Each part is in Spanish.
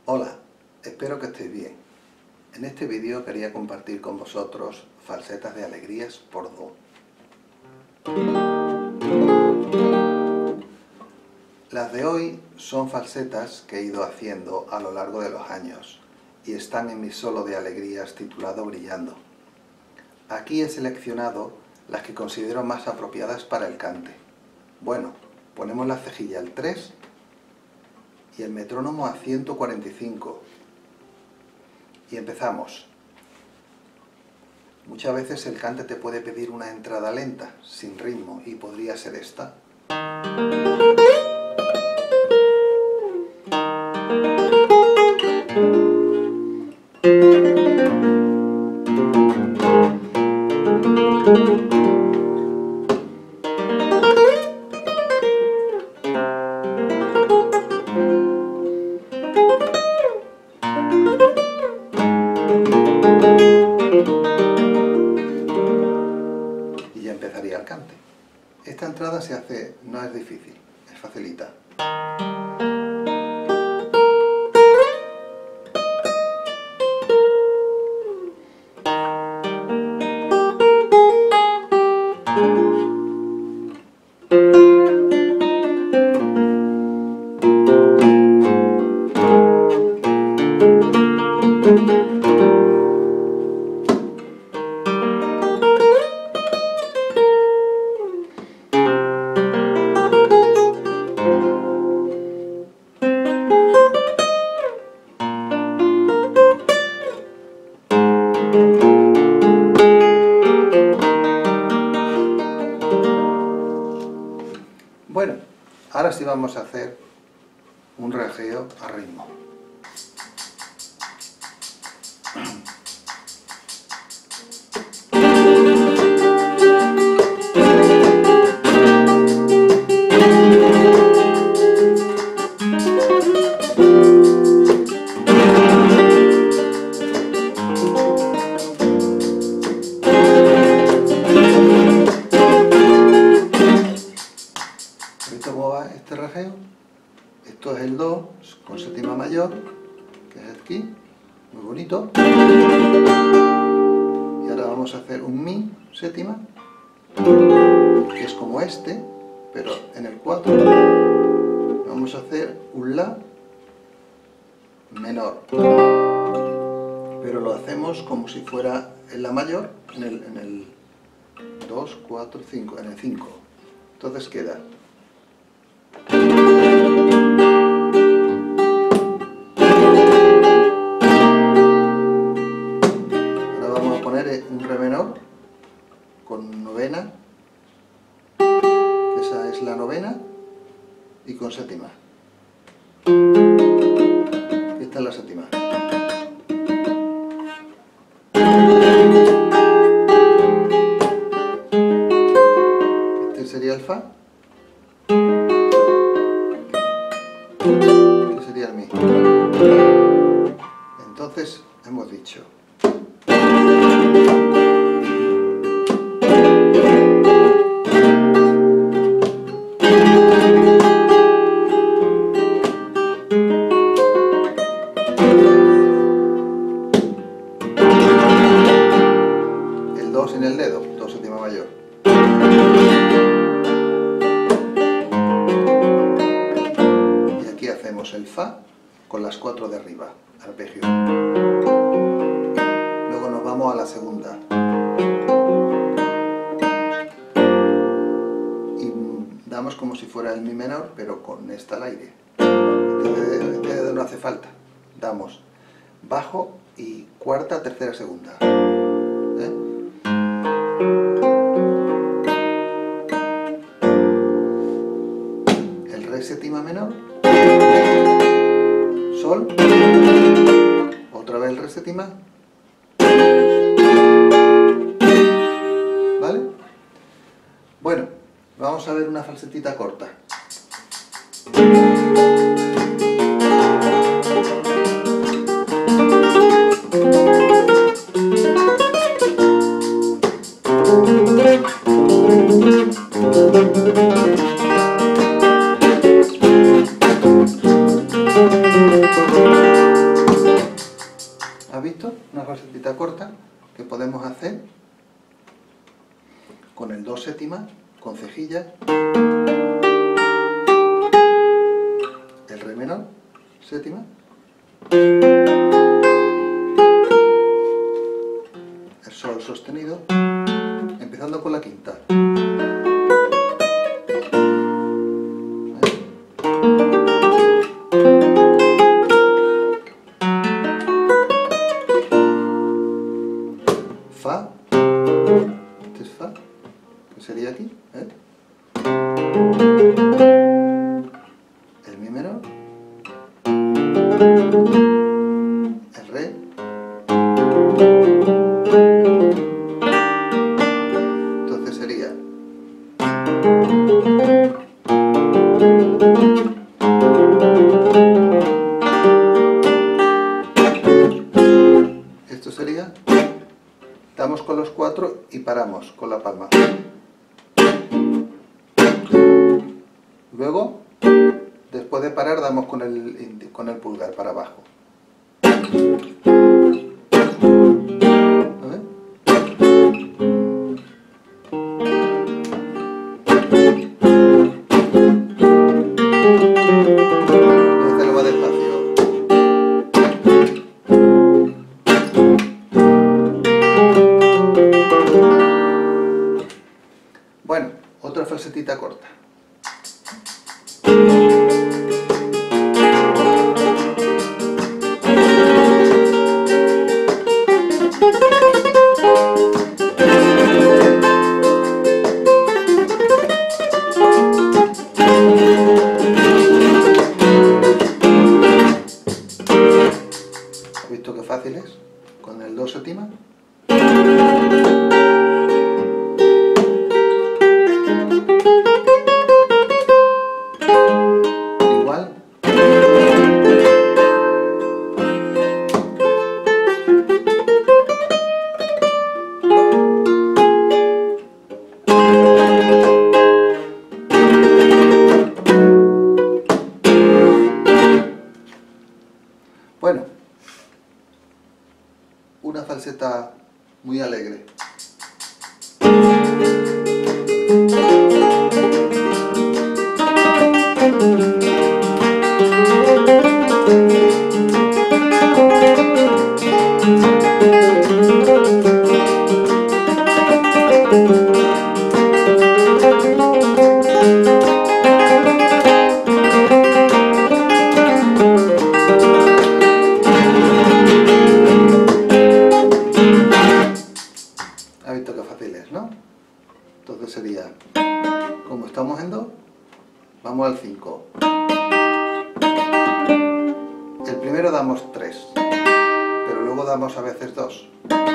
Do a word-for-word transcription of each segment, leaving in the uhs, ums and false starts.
Hola, espero que estéis bien. En este vídeo quería compartir con vosotros falsetas de alegrías por do. Las de hoy son falsetas que he ido haciendo a lo largo de los años y están en mi solo de alegrías titulado Brillando. Aquí he seleccionado las que considero más apropiadas para el cante. Bueno, ponemos la cejilla al tres y el metrónomo a ciento cuarenta y cinco y empezamos. Muchas veces el cante te puede pedir una entrada lenta, sin ritmo, y podría ser esta. Y ya empezaría el cante. Esta entrada se hace, no es difícil, es facilita. Bueno, ahora sí vamos a hacer un rejeo a ritmo. ¿Cómo va este rejeo? Esto es el do con séptima mayor, que es aquí, muy bonito. Y ahora vamos a hacer un mi séptima, que es como este, pero en el cuatro. Vamos a hacer un la menor, pero lo hacemos como si fuera en la mayor, en el, en el dos, cuatro, cinco, en el cinco. Entonces queda un re menor con novena, que esa es la novena, y con séptima. Esta es la séptima. Este sería el fa. Este sería el mi. Entonces hemos dicho el do sin el dedo, do séptima mayor. Y aquí hacemos el fa con las cuatro de arriba, arpegio. Luego nos vamos a la segunda. Y damos como si fuera el mi menor, pero con esta al aire. Este dedo, este dedo no hace falta. Damos bajo y cuarta, tercera, segunda. ¿Eh? El re séptima menor, sol, otra vez el re séptima, ¿vale? Bueno, vamos a ver una falsetita corta. una falsetita corta que podemos hacer con el do séptima, con cejilla, el re menor, séptima, el sol sostenido, empezando por la quinta. Fa, este es Fa, que sería aquí, ¿eh? El Mi menor, el Re, entonces sería esto sería, damos con los cuatro y paramos con la palma. Luego, después de parar, damos con el, con el pulgar para abajo. ¿A ver? Voy a hacerlo más despacio. Bueno, otra falsetita corta. ¿Has visto qué fácil es? Con el do séptima. Igual. Bueno, una falseta muy alegre. ¿Has visto qué fácil es, no? Entonces sería, como estamos en do, vamos al cinco. El primero damos tres, pero luego damos a veces dos.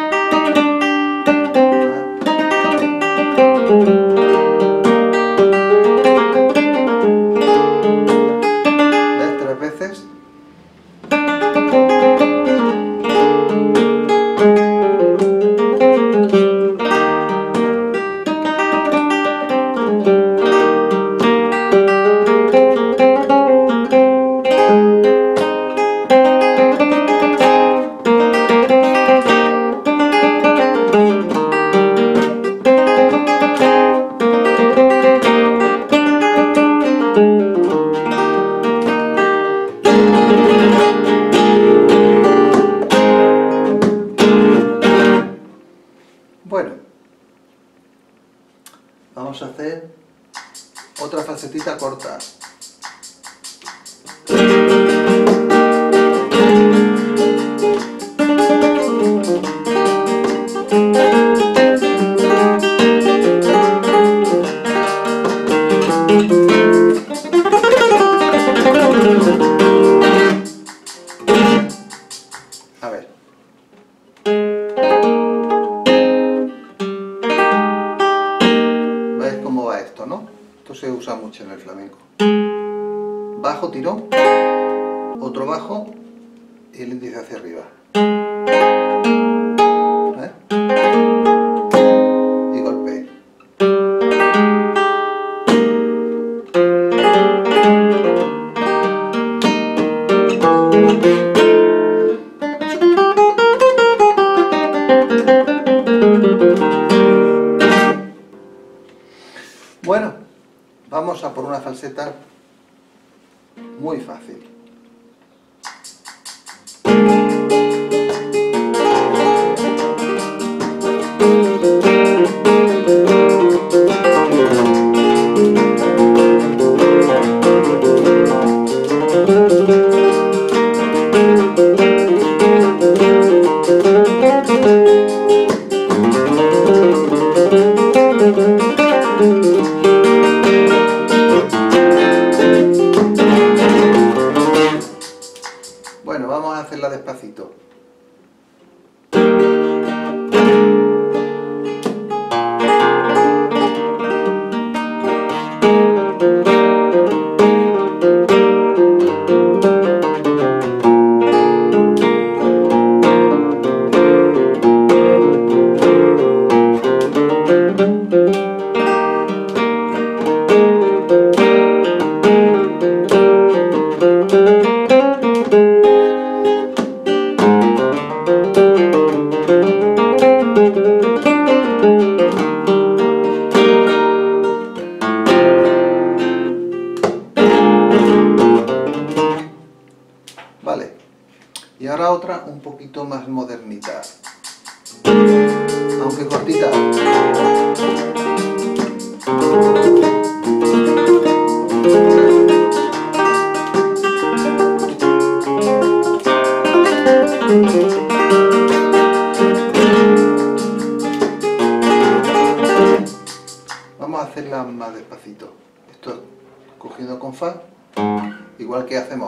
¿Ves? Tres veces. Bueno, vamos a hacer otra falsetita corta. A ver. ¿Veis cómo va esto, no? Esto se usa mucho en el flamenco. Bajo, tirón, otro bajo y el índice hacia arriba. ¿Ves? Y golpe. vamos a por una falseta muy fácil. Bueno, vamos a hacerla despacito. Vale, y ahora otra un poquito más modernita, aunque cortita. Vamos a hacerla más despacito. Esto cogiendo con fa, igual que hacemos.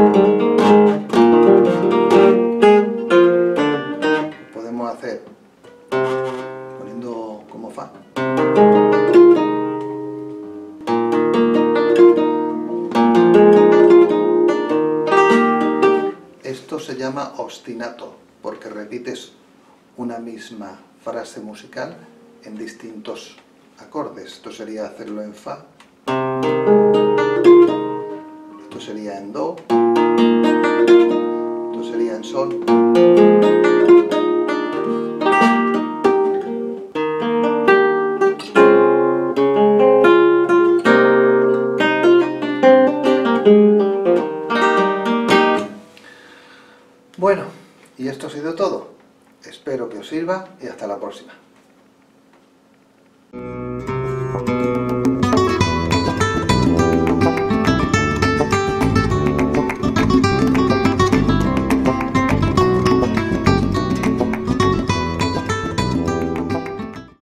Podemos hacer poniendo como fa. Esto se llama ostinato, porque repites una misma frase musical en distintos acordes. Esto sería hacerlo en fa. Esto sería en do. Esto sería en sol. Bueno, y esto ha sido todo. Espero que os sirva y hasta la próxima.